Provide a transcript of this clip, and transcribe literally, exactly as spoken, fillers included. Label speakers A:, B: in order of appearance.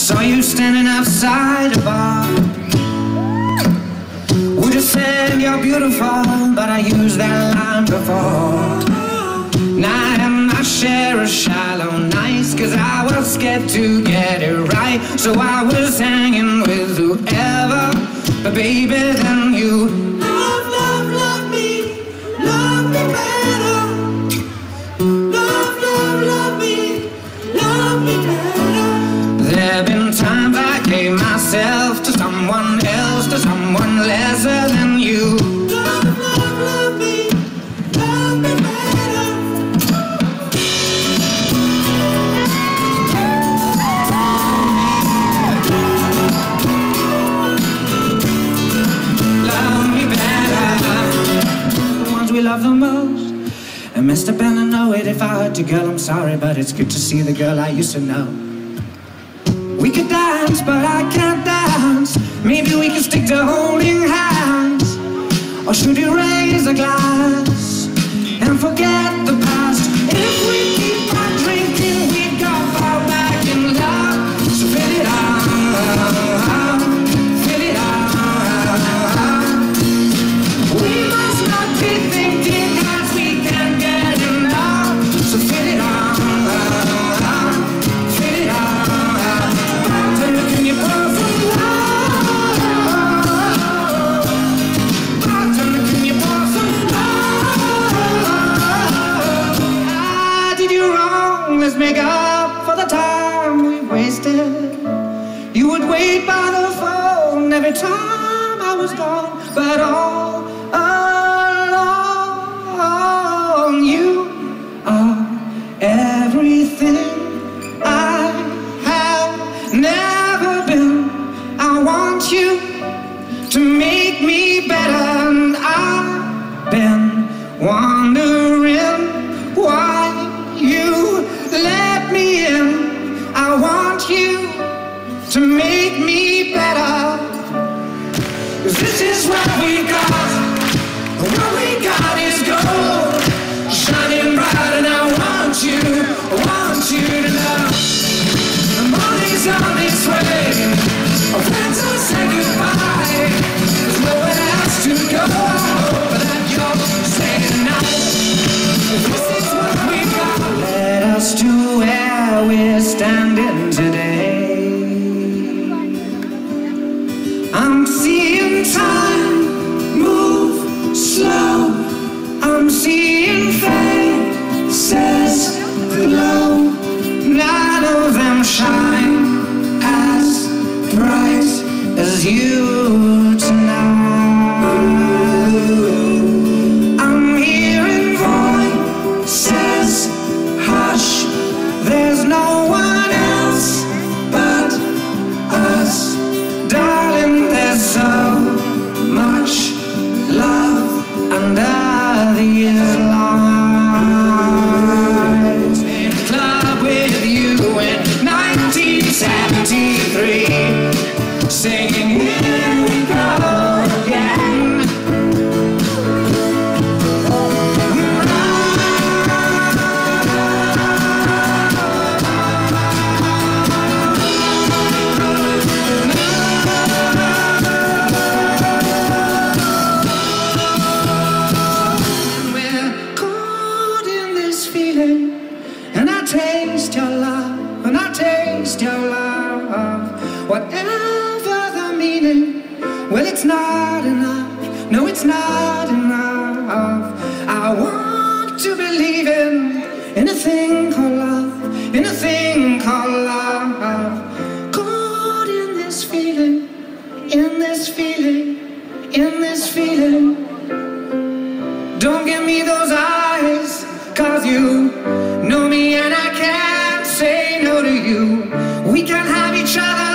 A: saw you standing outside a bar. Would have said you're beautiful, but I used that line before. Now I am not share of shallow nights, cause I was scared to get it right. So I was hanging with whoever, but baby then you love, love, love me, love me better. Love, love, love me, love me better. There've been times I gave myself to someone else, to someone lesser than you. Love, love, love me, love me better. Love me better. The ones we love the most. I messed up and I know it. If I hurt you, girl, I'm sorry, but it's good to see the girl I used to know. We could dance, but I can't dance. Maybe we can stick to holding hands. Or should we raise a glass and forget the past? If we keep on drinking, we go far back in love. So fill it up, fill it up. We must not be thinking cause we can't get enough. So fill it up, fill it up. Bartender, can you pour some love? Bartender, can you pour some love? I did you wrong, let's make up for the time we wasted. You would wait by the phone every time I was gone, but all along you are everything I have never been. I want you to make me better, and I've been wondering why you let me in. I want you to make me better. 'Cause this is what we got. What we got is gold, shining bright, and I want you, I want you to know. The money's on its way, our friends will say goodbye. There's nowhere else to go, but that you're saying no. This is what we got. Let us to where we're standing today. I'm seeing time move slow. I'm seeing faces glow. None of them shine as bright as you tonight. I'm hearing voices hush. There's no one else but us. Darling, there's so much love under these lights. In a club with you in nineteen seventy-three, singing here we go again. And I taste your love, and I taste your love. Whatever the meaning, well, it's not enough. No, it's not enough. I want to believe in, in a thing called love, in a thing called love. Caught in this feeling, in this feeling, in this feeling. Don't give me those eyes, cause you know me and I can't say no to you. We can have each other